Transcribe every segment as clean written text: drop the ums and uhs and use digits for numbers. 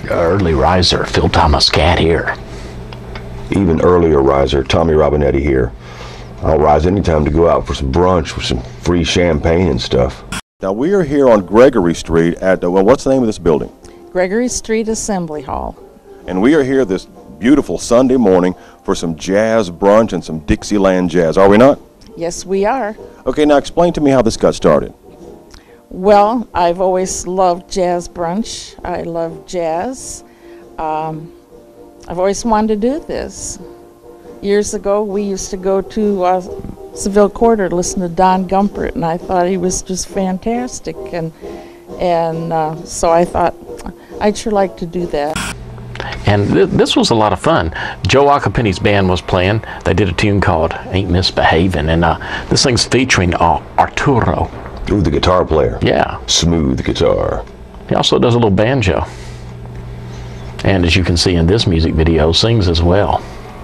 early riser, Phil Thomas Cat here. Even earlier riser, Tommy Robinetti here. I'll rise anytime to go out for some brunch with some free champagne and stuff. Now we are here on Gregory Street at, well, what's the name of this building? Gregory Street Assembly Hall. And we are here this beautiful Sunday morning for some jazz brunch and some Dixieland jazz, are we not? Yes, we are. Okay, now explain to me how this got started. Well, I've always loved jazz brunch. I love jazz. I've always wanted to do this. Years ago, we used to go to Seville Quarter to listen to Don Gumpert, and I thought he was just fantastic. And so I thought I'd sure like to do that. And this was a lot of fun. JOE OCCHIPINTI'S Band was playing. They did a tune called Ain't Misbehavin', and this thing's featuring Arturo. Ooh, the guitar player. Yeah. Smooth guitar. He also does a little banjo. And as you can see in this music video, sings as well.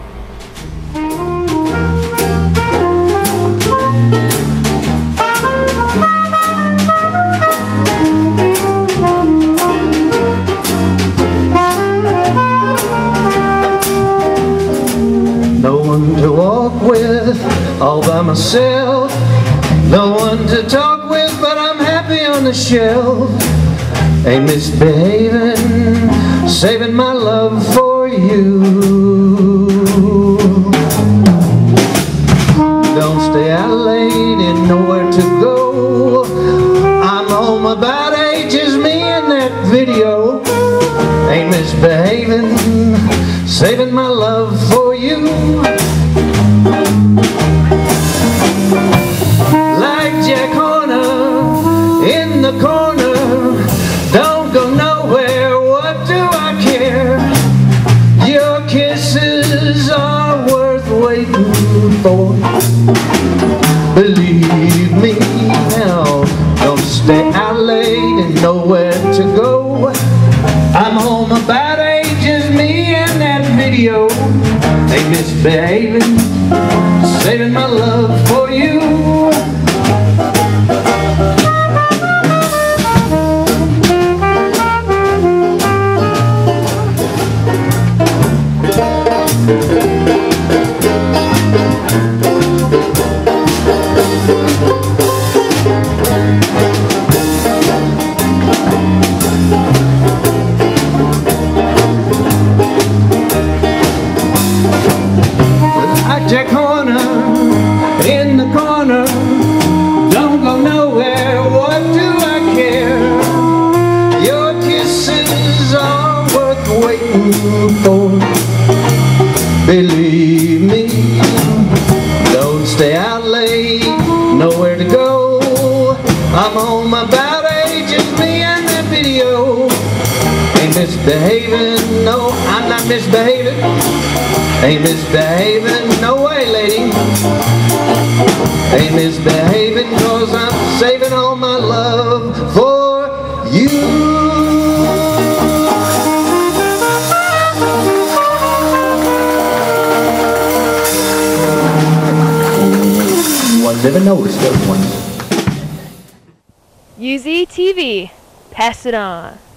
No one to walk with, all by myself. No one to talk with, but I'm happy on the shelf. Ain't misbehaving, saving my love for you. Don't stay out late and nowhere to go. I'm home about 8, just me in that video. Ain't misbehaving, saving my love for you. Like Jack Horner in the corner, don't go nowhere, what do I care? Your kisses are worth waiting for. Believe me now, don't stay out late and nowhere to go. I'm home about 8, just me and that video. Ain't misbehaving, saving my love for you. Jack Horner in the corner, don't go nowhere, what do I care? Your kisses are worth waiting for. Believe me, don't stay out late, nowhere to go. I'm home about 8, just me and that video. Ain't misbehaving, no, I'm not misbehaving. Ain't misbehaving, no way, lady. Ain't misbehaving, cause I'm saving all my love for you. One never noticed those ones. UZ TV, pass it on.